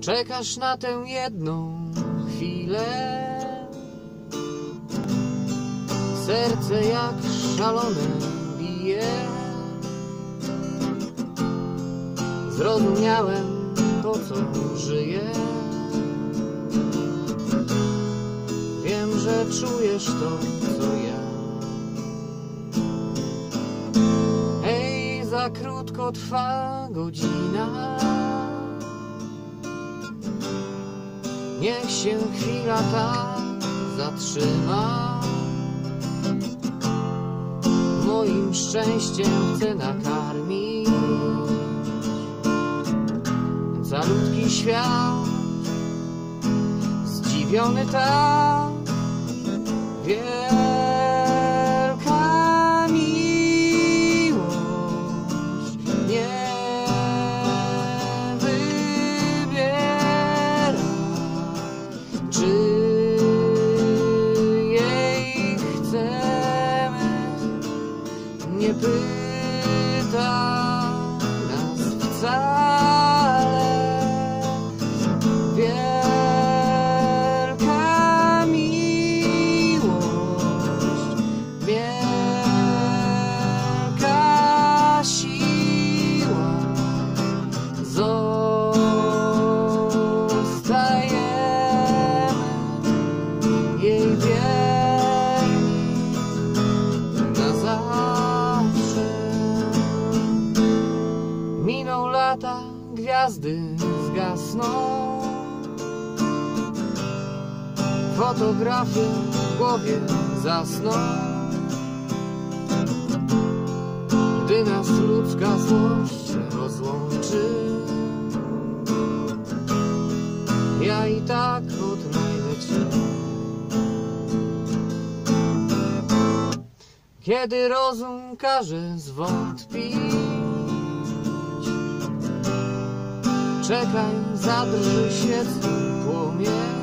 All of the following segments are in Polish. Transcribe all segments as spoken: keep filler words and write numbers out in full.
Czekasz na tę jedną chwilę. Serce jak szalone bije. Zrozumiałem po co żyję. Wiem, że czujesz to, co ja. Hej, za krótko trwa godzina. Niech się chwila ta zatrzyma. Moim szczęściem chcę nakarmić calutki świat. Zdziwiony tak, wielka miłość nie wybiera, czy jej chcemy, nie pyta nas wcale. Wielka miłość, wielka siła, zostajemy jej wierni na zawsze. Miną lata, gwiazdy zgasną, fotografie w głowie zasną. Gdy nas ludzka złość rozłączy, ja i tak odnajdę cię. Kiedy rozum każe zwątpić, czekaj, zadrży świecki płomień.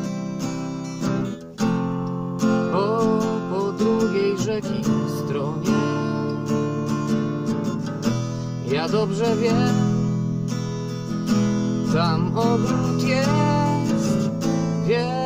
Bo po drugiej rzeki stronie ja dobrze wiem, tam ogród jest. Wiem.